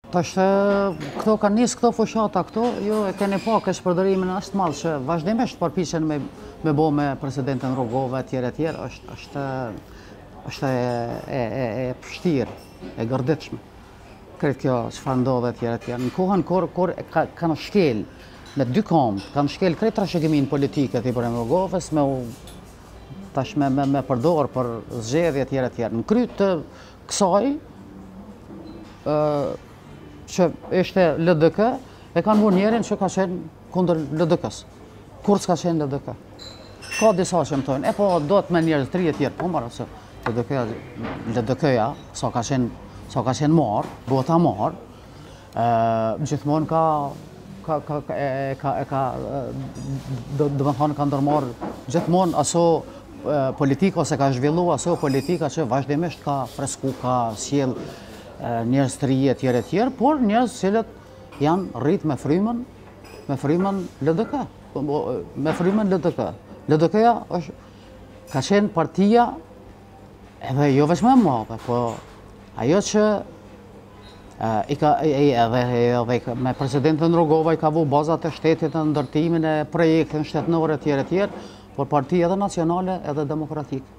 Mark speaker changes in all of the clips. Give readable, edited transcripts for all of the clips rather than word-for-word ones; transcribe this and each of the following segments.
Speaker 1: Tash këto kanë nisë këto fushata këto, ju e keni pa kështë përdorimin është madh që vazhdimisht përpiqen me bo me presidentin Rugova etj, është e vështirë, e gërditshme. Kretë kjo çfarë ndodhet etj. Në kohën kur kanë shkel me dy komb, kanë shkel krejt trashëgimin politike të Ibrahim Rugovës tash me përdor për zgjedhje etj. Në kry të kësaj që ishte LDK, e kanë vënë njerin që ka qenë kundër LDK-s. Kur s'ka qenë LDK? Ka disa që më thojnë, po do të me njerëz të tjerë, po marrë se LDK-ja, sa ka qenë marrë, bota marrë, gjithmonë do më thonë ka ndërmarrë gjithmonë aso politika ose ka zhvillu aso politika që vazhdimisht ka fresku, ka sjell njerëz të rinj etj, por njerëz cilët janë rrit me frymën LDK. Me frymën LDK. LDK-ja ka qenë partia edhe jo vetëm e madhe, po ajo që edhe me presidentin Rugova i ka vu bazat e shtetit në ndërtimin e projektin shtetënor etj, por partia edhe nacionale edhe demokratike.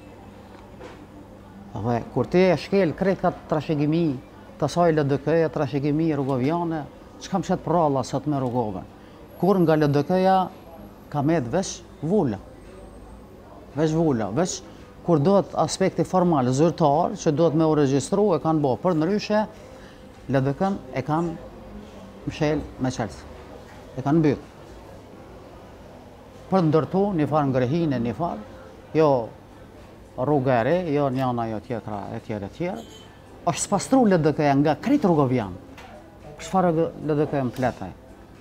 Speaker 1: Dhe kur ti e shkel krejt ka trashëgimi të asaj LDK-ja, trashëgimi rugoviane, çka më shet pralla sot me Rugovën? Kur nga LDK-ja ka met veç vula. Veç kur duhet aspekti formal, zyrtar, që duhet me u regjistru, e kanë bo. Për ndryshe, LDK-n e kanë mshel me qelës. E kanë mbyll. Për ndërtu, një farë ngrehinë, një farë, jo rruga e re, jo njana, jo tjetra, etj. Është spastru LDK-ja nga krejt rugovian. Çfarë LDK-ja më fletaj?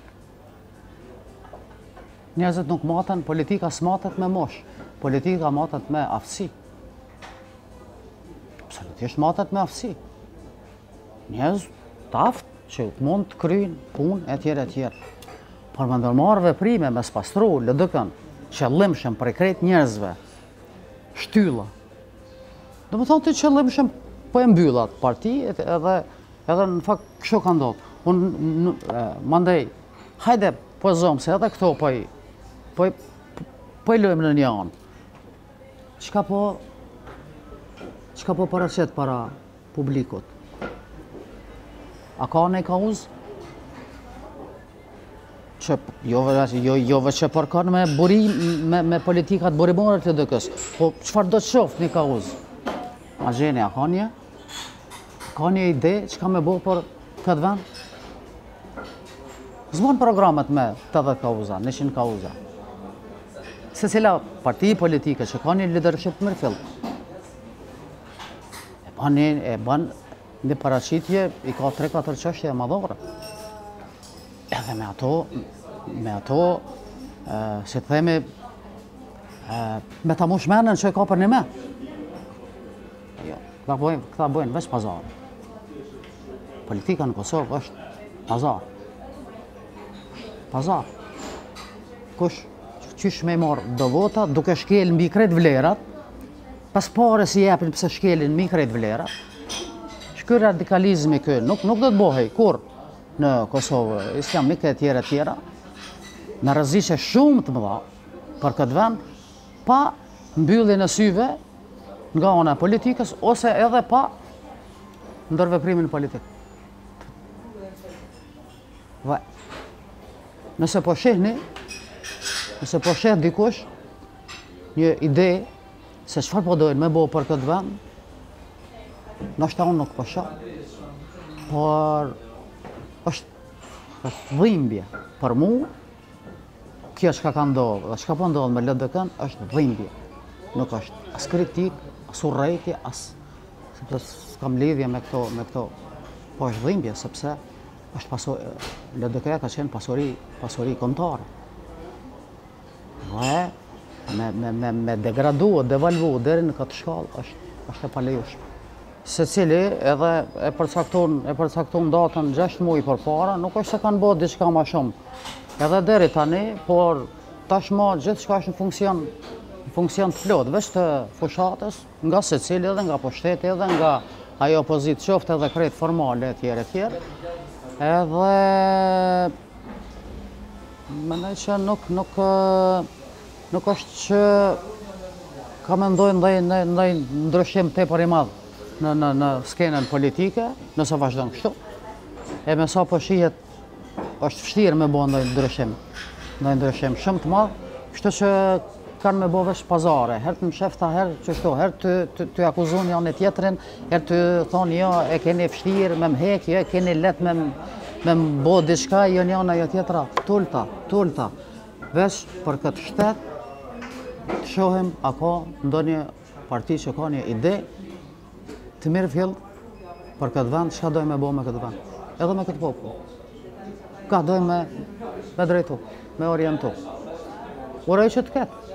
Speaker 1: Njerëzit nuk maten, politika s'matet me mosh, politika matet me aftësi. Absolutisht matet me aftësi. Njerëz të aftë që mund të kryjnë punë etj. Por me ndërmarrë veprime me spastru LDK-n, qëllimshëm për krejt njerëzve, shtylla. Do më thonë të qëllimshëm po e mbyllat parti edhe në fakt kështu ka ndodhur. Unë mandej, hajde po zomë se edhe këto po i lojmë në një anë. Çka po paraqet para publikut? A ka në kauzë? Që jo që përkan me burim, me politikat burimore të LDK-s, po çfarë do të shoftë një kauzë? A gjeni, a ka një ide që ka me bo për këtë vend? Zbon programet me 80 kauza, 100 kauza. Se cila parti politike që ka një leadership mërfill, e ban një paraqitje, i ka 3-4 çështje madhore. Edhe me ato, si të themi, me ta mushmenën që e ka për një me. Jo, këta bojnë veç pazar. Politika në Kosovë është pazar. Pazar. Kush qysh me marrë do vota, duke shkel mbi krejt vlerat, pas pare si jepin pëse shkelin mbi krejt vlerat, shky radikalizmi kë nuk do të bohej, kur në Kosovë, islamike etjera, në rreziqe shumë të mëdha për këtë vend, pa mbylljen e syve nga ana e politikës, ose edhe pa ndërveprimin politik. Nëse po sheh dikush një ide se çfarë po dojnë me bo për këtë vend, ndoshta unë nuk po shoh, por është dhimbje. Për mu, kjo çka ka ndodhur, çka po ndodh me LDK-n është dhimbje. Nuk është as kritik, as urrejtje, sepse s'kam lidhje me këto. Po është dhimbje, sepse është LDK-ja ka qenë pasuri kombëtare. Dhe me degradu, devalvu deri në këtë shkallë është e palejueshme. Secili edhe e përcaktun datën 6 muaj përpara, nuk është se kanë bërë diçka më shumë. Edhe deri tani, por tashmë gjithçka është në funksion të plot, veç të fushatës, nga secili edhe nga pushteti edhe nga ajo opozitë qoftë edhe krejt formale etjere. Edhe mendoj që nuk është që ka mendoj ndaj ndryshim tepër i madh në skenën politike, nëse vazhdon kështu. E me sa po shihet është vështirë me bo ndaj ndryshim shumë të madh, kështu që kanë me bo vesh pazare, herë të më shefta, herë qështu, herë të akuzun janë e tjetërin, herë të thonë jo, e keni vështirë me mhek, jo, e keni let me më bo diçka, jo njëna, jo tjetra, tulta. Vesh për këtë shtet, të shohim a ka ndonjë parti që ka një ide të mirë fillë për këtë vend, çka dojmë me bo me këtë vend, edhe me këtë popull. Ka dojmë me drejtu, me orientu. Uroj që të ketë.